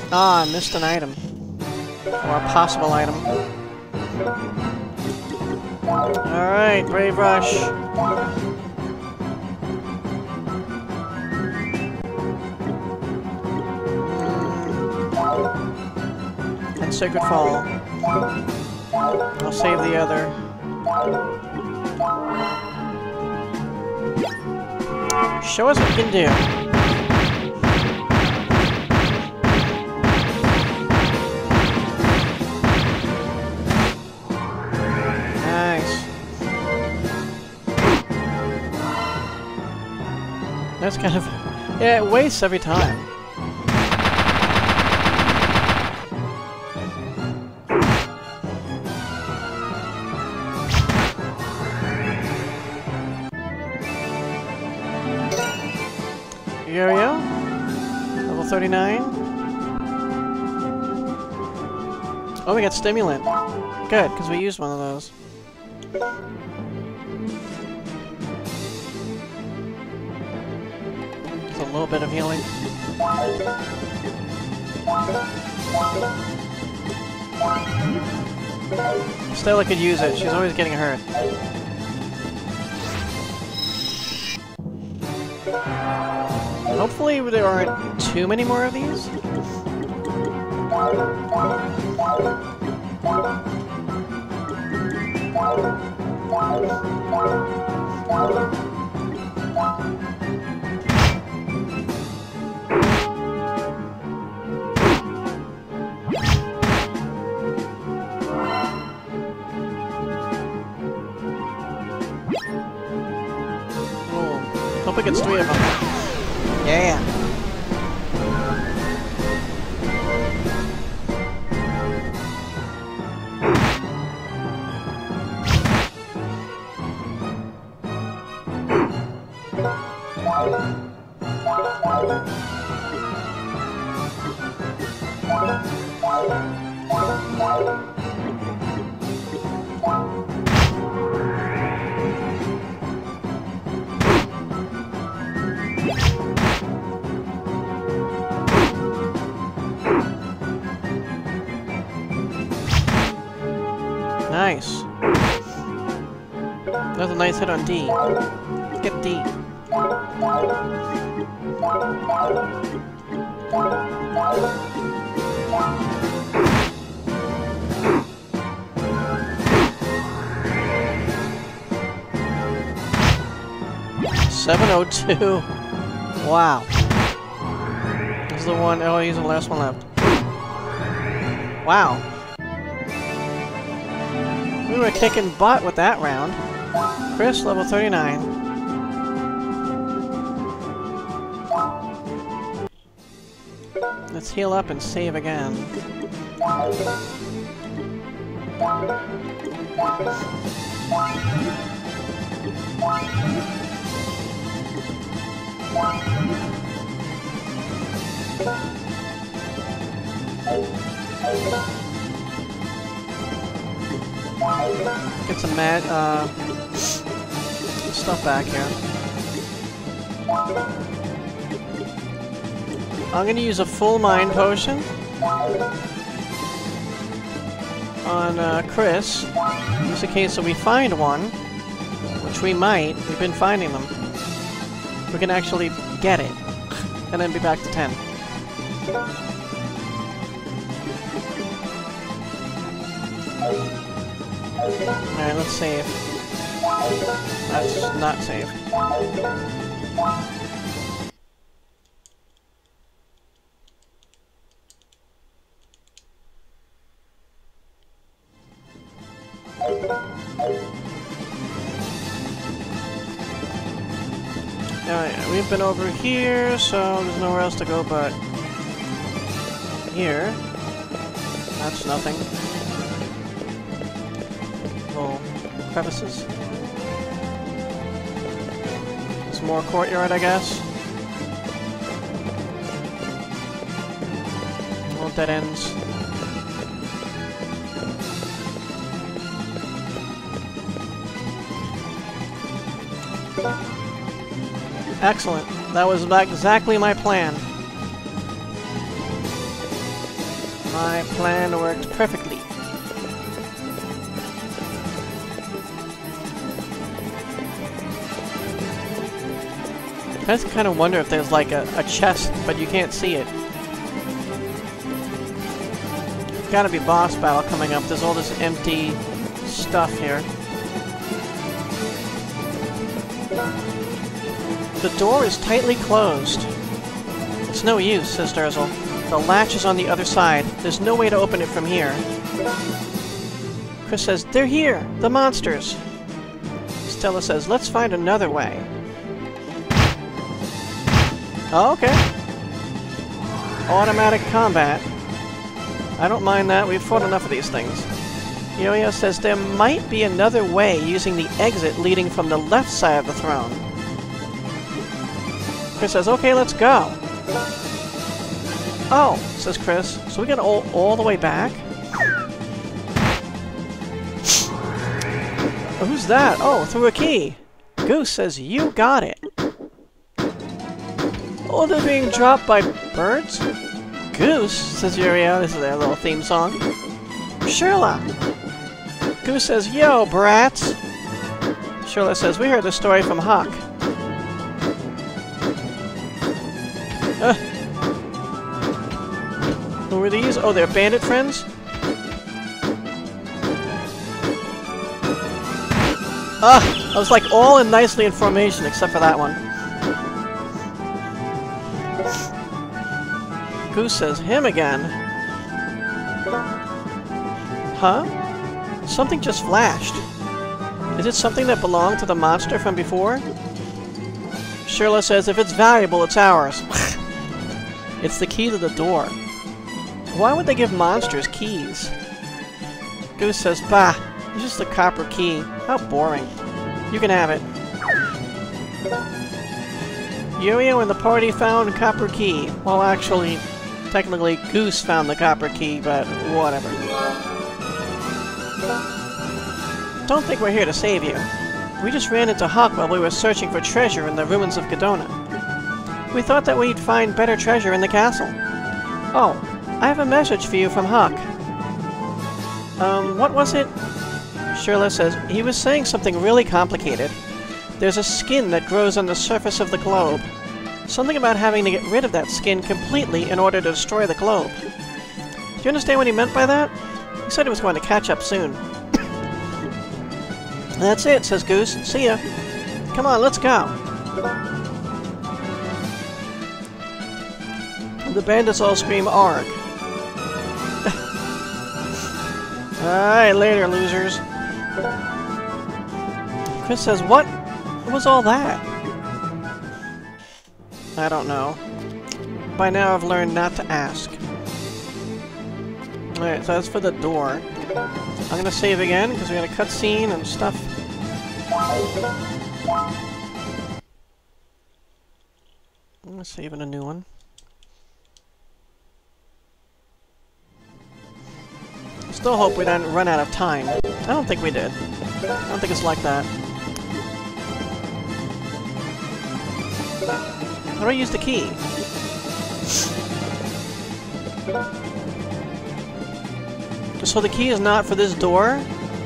Ah, I missed an item. Or a possible item. Alright, Brave Rush. And Sacred Fall. I'll save the other. Show us what you can do. Nice. That's kind of... yeah, it wastes every time. Here we go. Level 39. Oh, we got Stimulant. Good, because we used one of those. Just a little bit of healing. Stella could use it. She's always getting hurt. Hopefully there aren't too many more of these. Cool. Hope it gets 3 of them. Yeah. Nice. That was a nice hit on D. Let's get D. $702. Wow. This is the one. Oh, he's the last one left. Wow. We were kicking butt with that round. Chris, level 39. Let's heal up and save again. Get some stuff back here. I'm gonna use a full mind potion on Chris, just in case that we find one, which we might. We've been finding them. We can actually get it, and then be back to 10. Alright, let's save. That's not safe. Alright, we've been over here, so there's nowhere else to go but here. That's nothing. Little crevices. Some more courtyard, I guess. Little dead ends. Excellent. That was exactly my plan. My plan worked perfectly. I just kind of wonder if there's like a chest, but you can't see it. Gotta be boss battle coming up. There's all this empty stuff here. The door is tightly closed. It's no use, says Tirasweel. The latch is on the other side. There's no way to open it from here. Chris says, they're here! The monsters! Stella says, let's find another way. Oh, okay. Automatic combat. I don't mind that. We've fought enough of these things. Yo-Yo says there might be another way using the exit leading from the left side of the throne. Chris says, okay, let's go. Oh, says Chris. So we got all the way back? Oh, who's that? Oh, through a key. Goose says, you got it. Oh, they're being dropped by birds? Goose, says Uriel. This is their little theme song. Sherla. Goose says, yo, brats. Sherla says, we heard the story from Huck. Who are these? Oh, they're bandit friends? I was like all in nicely in formation except for that one. Goose says, him again. Huh? Something just flashed. Is it something that belonged to the monster from before? Sherla says, if it's valuable, it's ours. It's the key to the door. Why would they give monsters keys? Goose says, bah, it's just a copper key. How boring. You can have it. Yo-Yo and the party found copper key. Well, actually, technically, Goose found the copper key, but whatever. Don't think we're here to save you. We just ran into Huck while we were searching for treasure in the ruins of Gedona. We thought that we'd find better treasure in the castle. Oh, I have a message for you from Huck. What was it? Sherla says, he was saying something really complicated. There's a skin that grows on the surface of the globe. Something about having to get rid of that skin completely in order to destroy the globe. Do you understand what he meant by that? He said he was going to catch up soon. That's it, says Goose. See ya. Come on, let's go. The bandits all scream ARG. Alright, later, losers. Chris says, what was all that? I don't know. By now I've learned not to ask. Alright, so that's for the door. I'm gonna save again, because we got a cutscene and stuff. I'm gonna save in a new one. Still hope we didn't run out of time. I don't think we did. I don't think it's like that. How do I use the key? So the key is not for this door?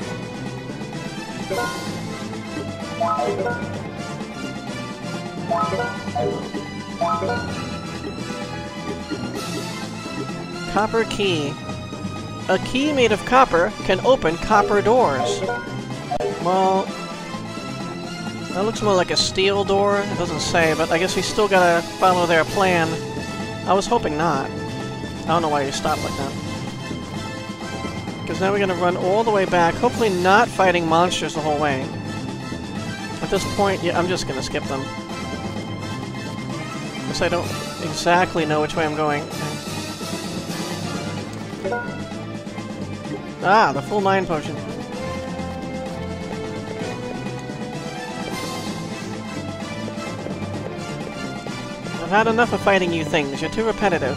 Copper key. A key made of copper can open copper doors. Well, that looks more like a steel door. It doesn't say, but I guess we still gotta follow their plan. I was hoping not. I don't know why you stopped like that. Because now we're gonna run all the way back, hopefully not fighting monsters the whole way. At this point, yeah, I'm just gonna skip them. Because I don't exactly know which way I'm going. Ah, the full mind potion. I've had enough of fighting you things. You're too repetitive.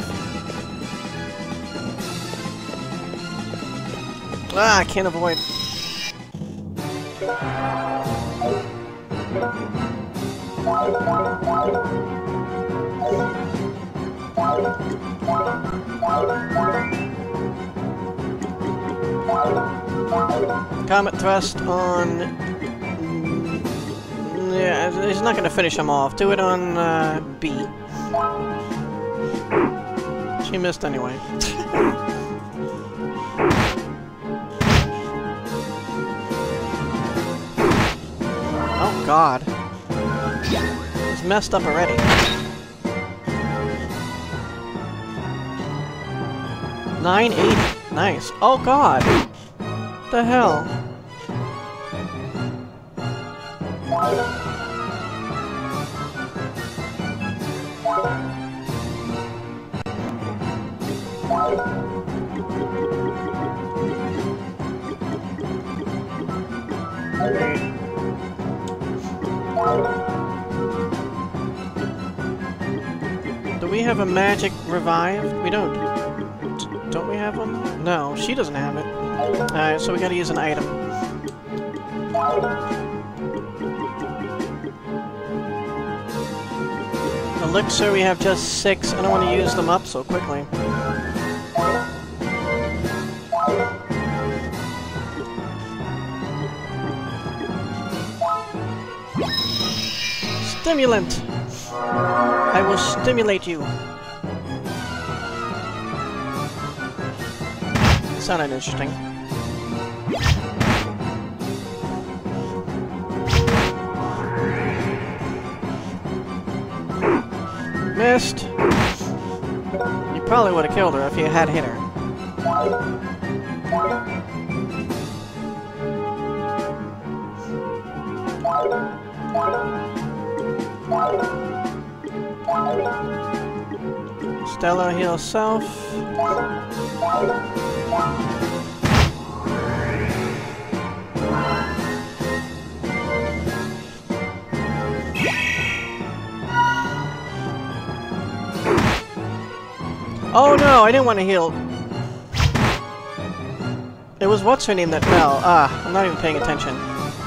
Ah, I can't avoid. Comet thrust on... yeah, he's not gonna finish him off. Do it on B. She missed anyway. Oh god. He's messed up already. 980. Nice. Oh god. What the hell? Do we have a magic revive? We don't. Don't we have one? No, she doesn't have it. Alright, so we gotta use an item. Elixir, we have just 6. I don't want to use them up so quickly. Stimulant! I will stimulate you. Sounded interesting. Missed. You probably would have killed her if you had hit her. Stella heals self. Oh no, I didn't want to heal. It was what's her name that fell. Ah, I'm not even paying attention.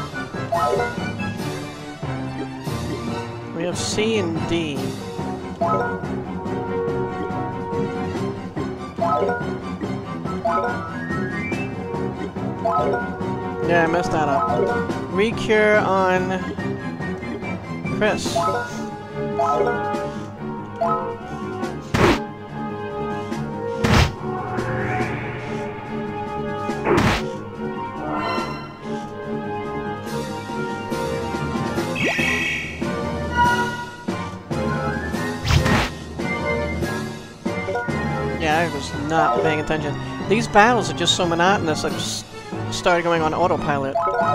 We have C and D. Yeah, I messed that up. Recure on Chris. Yeah, I was not paying attention. These battles are just so monotonous, I just started going on autopilot.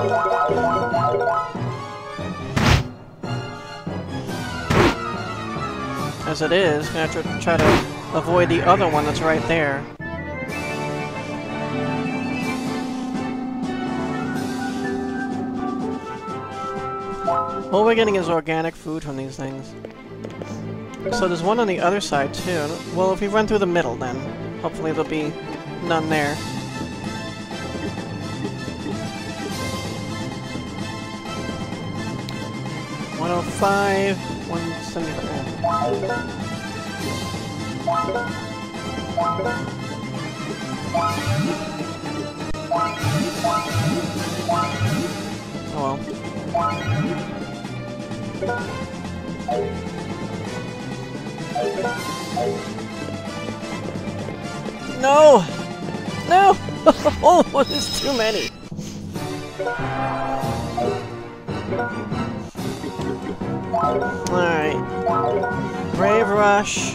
As it is, I'm gonna have to try to avoid the other one that's right there. All we're getting is organic food from these things. So there's one on the other side too. Well, if we run through the middle then, hopefully there'll be none there. $105, $175. Oh well. No! No! Oh, there's too many! Alright. Brave Rush.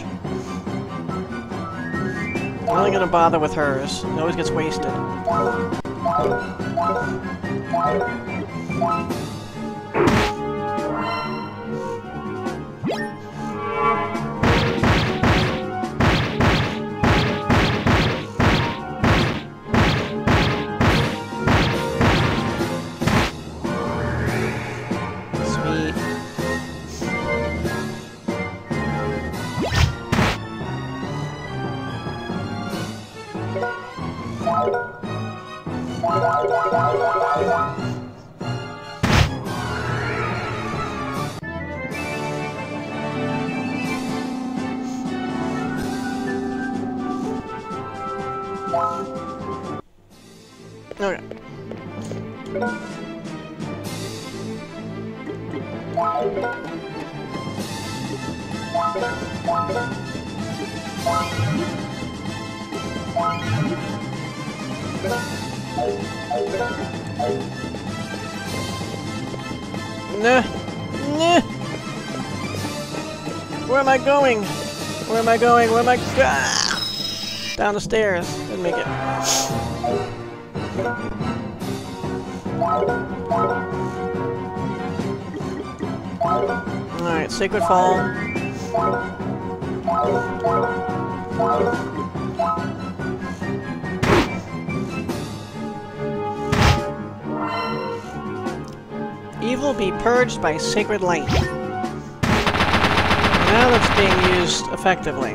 I'm only gonna bother with hers. It always gets wasted. Nah. Nah. Where am I going? Where am I going? Where am I? Ah! Down the stairs. Didn't make it. Alright, Sacred Fall. Evil be purged by sacred light. Now that's being used effectively.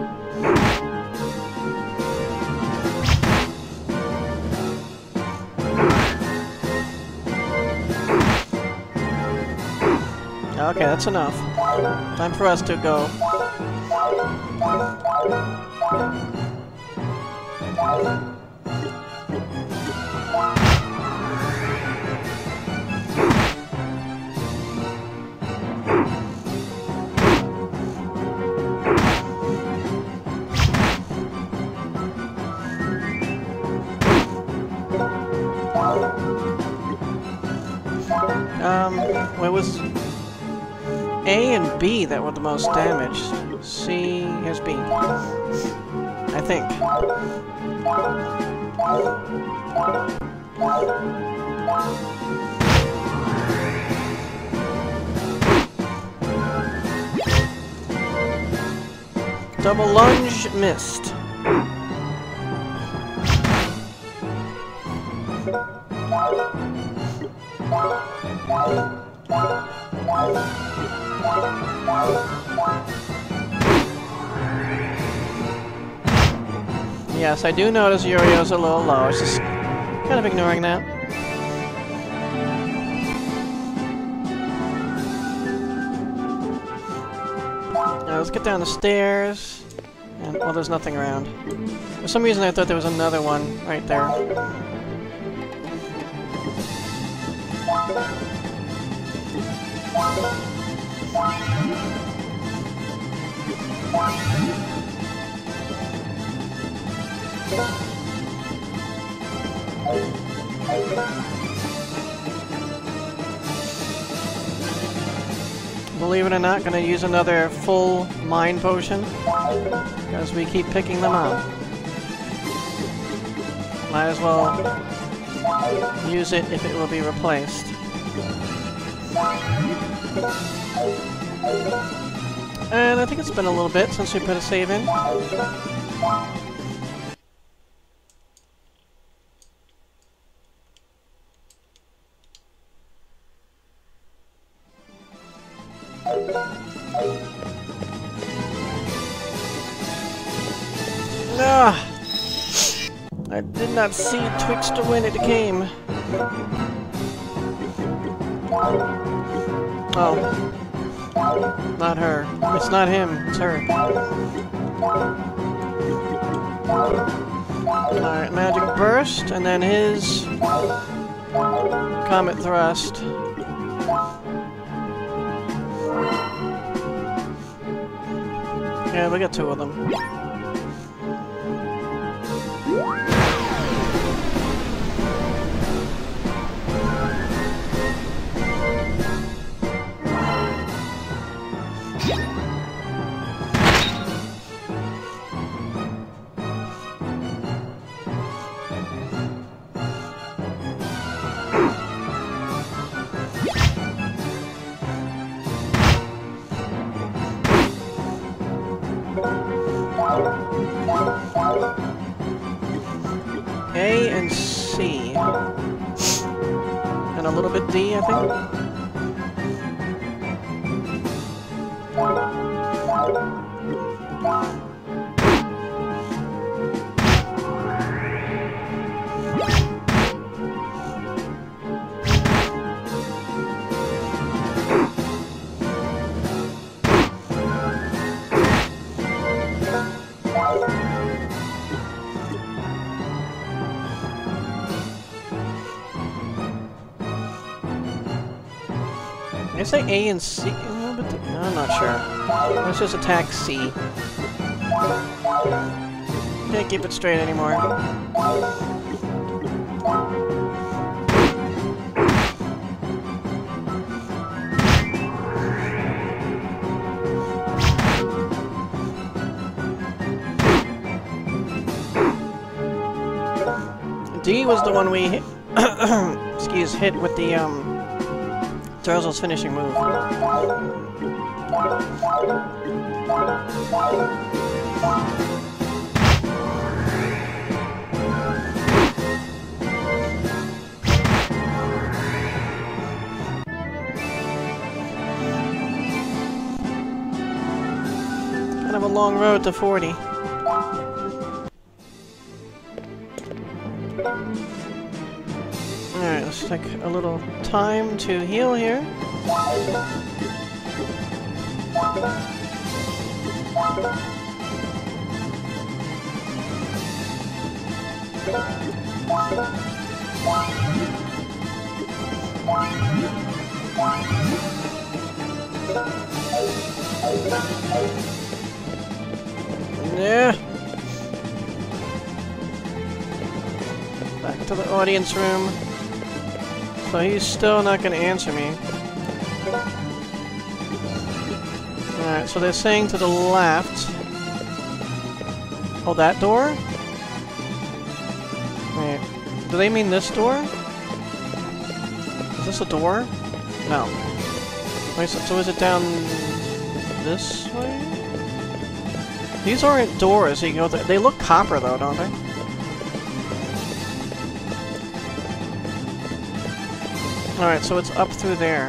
Okay, that's enough. Time for us to go. Where was A and B that were the most damaged? C, here's B. I think. Double lunge, missed. Yes, I do notice Yurio's a little low. It's just kind of ignoring that. Now let's get down the stairs. And, well, there's nothing around. For some reason I thought there was another one right there. Believe it or not, gonna use another full mind potion because we keep picking them up. Might as well use it if it will be replaced. And I think it's been a little bit since we put a save in. Ah! I did not see Twixter when it came. Oh. Not her. It's not him. It's her. Alright, Magic Burst, and then his Comet Thrust. Yeah, we got two of them. A and C. And a little bit D, I think. I say A and C? But I'm not sure. Let's just attack C. Can't keep it straight anymore. D was the one we hit, excuse, hit with the, Tirasweel's finishing move. Kind of a long road to 40. Alright, let's take a little time to heal here. Yeah. Back to the audience room. So he's still not going to answer me. Alright, so they're saying to the left. Oh, that door? Wait, do they mean this door? Is this a door? No. Wait, so is it down this way? These aren't doors, you know, they look copper though, don't they? Alright, so it's up through there.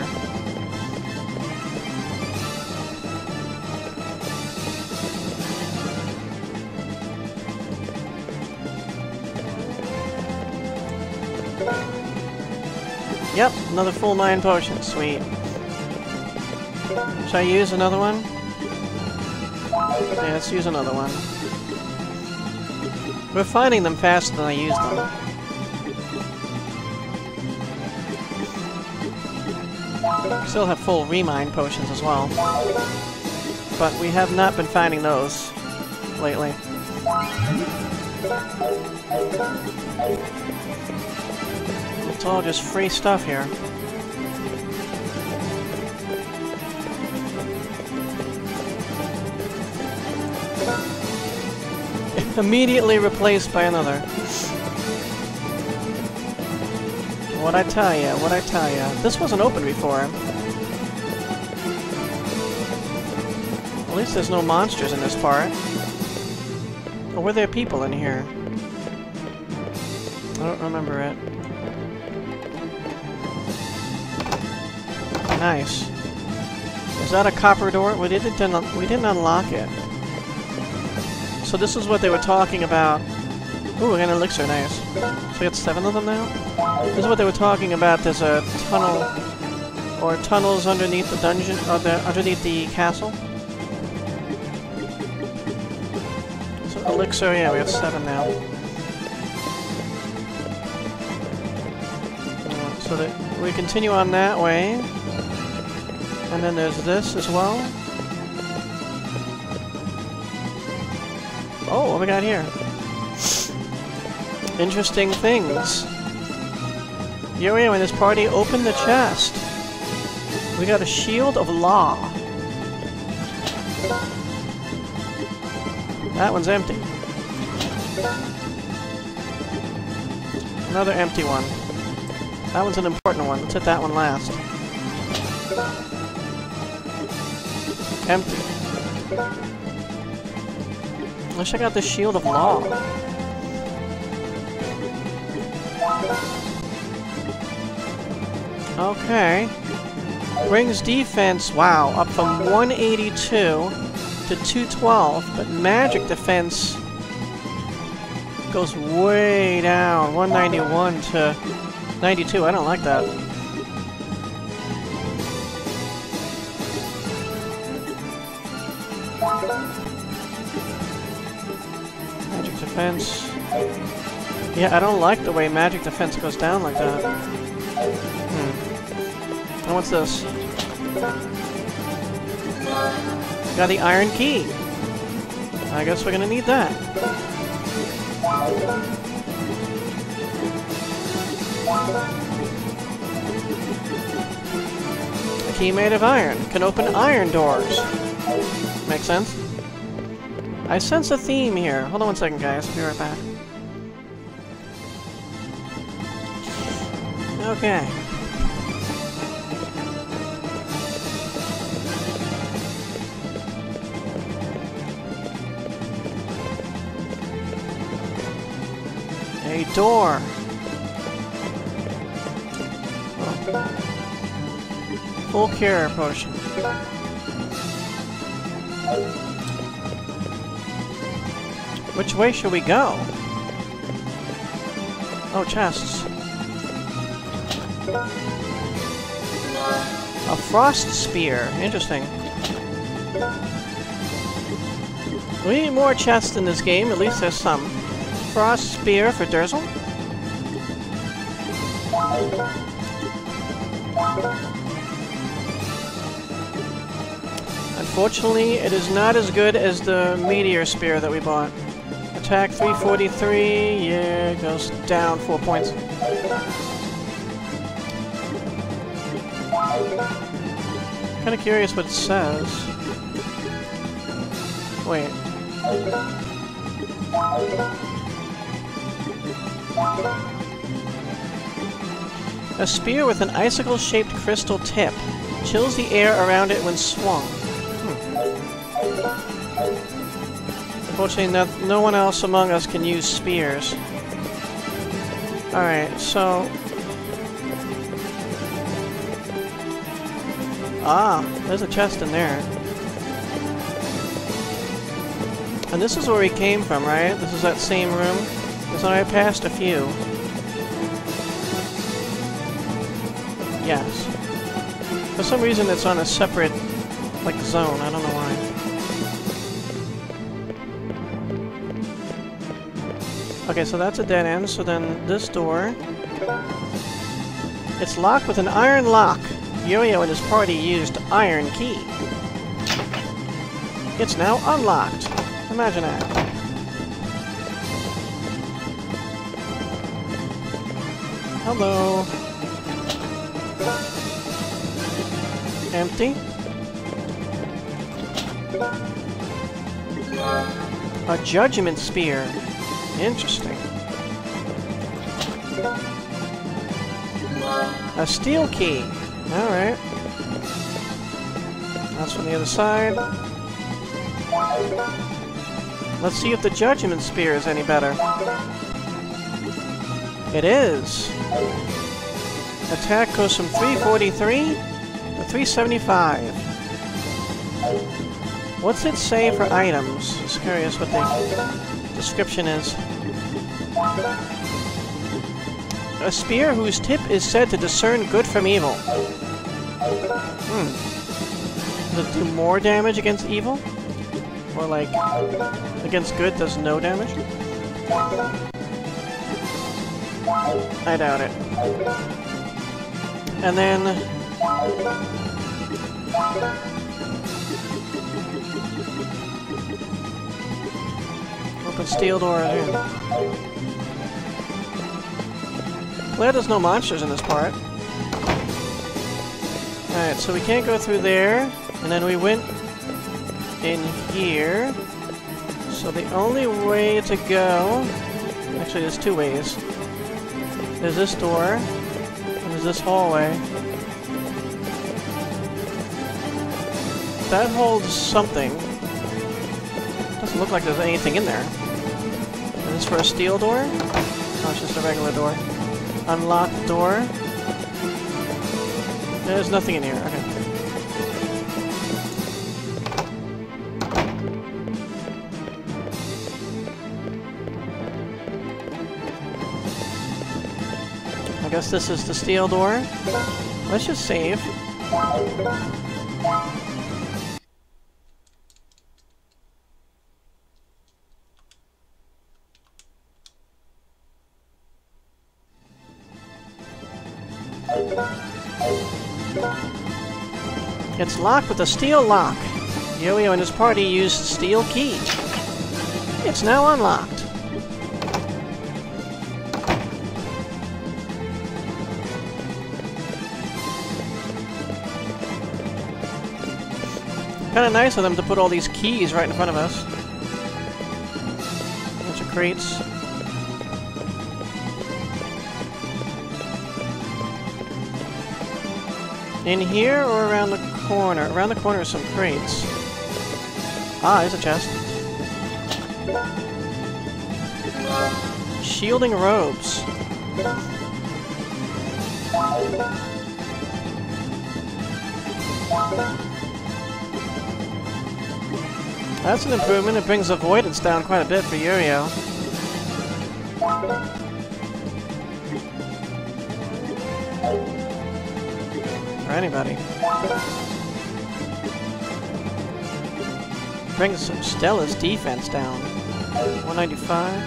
Yep, another full 9 potions, sweet. Should I use another one? Yeah, let's use another one. We're finding them faster than I use them. Still have full remind potions as well. But we have not been finding those lately. It's all just free stuff here. Immediately replaced by another. What'd I tell ya? What'd I tell ya? This wasn't open before. At least there's no monsters in this part. Or were there people in here? I don't remember it. Nice. Is that a copper door? We didn't unlock it. So this is what they were talking about. Ooh, we got an elixir, nice. So we got 7 of them now? This is what they were talking about. There's a tunnel, or tunnels underneath the dungeon, underneath the castle. So elixir, yeah, we have 7 now. So that we continue on that way. And then there's this as well. Oh, what we got here? Interesting things. Yo, in this party, open the chest. We got a Shield of Law. That one's empty. Another empty one. That one's an important one. Let's hit that one last. Empty. Let's check out the Shield of Law. Okay. Brings defense, wow, up from 182 to 212, but magic defense goes way down, 191 to 92. I don't like that. Magic defense. Yeah, I don't like the way magic defense goes down like that. And what's this? Got the iron key. I guess we're gonna need that. A key made of iron. Can open iron doors. Makes sense? I sense a theme here. Hold on one second, guys. I'll be right back. Okay. A door. Oh. Full cure potion. Which way should we go? Oh, chests. A frost spear. Interesting. We need more chests in this game. At least there's some. Frost spear for Durzel. Unfortunately, it is not as good as the meteor spear that we bought. Attack 343. Yeah, it goes down 4 points. Kind of curious what it says. Wait. A spear with an icicle-shaped crystal tip. Chills the air around it when swung. Unfortunately, no one else among us can use spears. Alright, so... Ah, there's a chest in there. And this is where we came from, right? This is that same room? Because I passed a few. Yes. For some reason it's on a separate, like, zone. I don't know why. Okay, so that's a dead end. So then this door... It's locked with an iron lock. Yo-Yo and his party used iron key. It's now unlocked. Imagine that. Hello. Empty. A judgment spear. Interesting. A steel key. Alright. That's from the other side. Let's see if the Judgment Spear is any better. It is! Attack goes from 343 to 375. What's it say for items? Just curious what the description is. A spear whose tip is said to discern good from evil. Does it do more damage against evil? Or like, against good does no damage? I doubt it. And then... open steel door in. Glad there's no monsters in this part. Alright, so we can't go through there. And then we went in here. So the only way to go... Actually, there's two ways. There's this door. And there's this hallway. That holds something. Doesn't look like there's anything in there. Is this for a steel door? Oh, it's just a regular door. Unlock door. There's nothing in here. Okay. I guess this is the steel door. Let's just save. It's locked with a steel lock. Yo-Yo and his party used the steel key. It's now unlocked. Kinda nice of them to put all these keys right in front of us. Bunch of crates. In here or around the corner? Around the corner are some crates. Ah, there's a chest. Shielding robes. That's an improvement. It brings avoidance down quite a bit for Yo-Yo. For anybody. Brings some Stella's defense down. 195.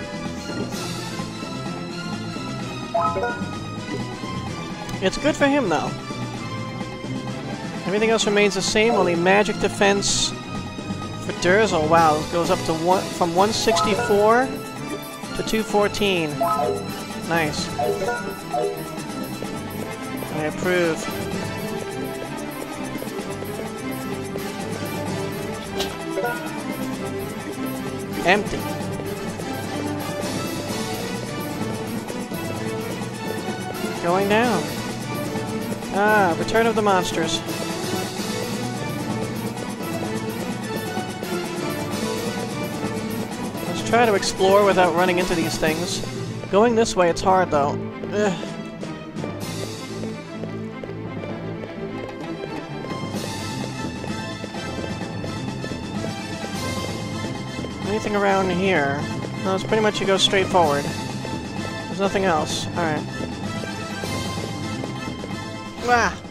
It's good for him, though. Everything else remains the same, only magic defense for Durzel. Wow, it goes up to from 164 to 214. Nice. I approve. Empty. Going down. Ah, Return of the Monsters. Let's try to explore without running into these things. Going this way, it's hard though. Ugh. Anything around here? No, it's pretty much you go straight forward. There's nothing else. Alright. Ah!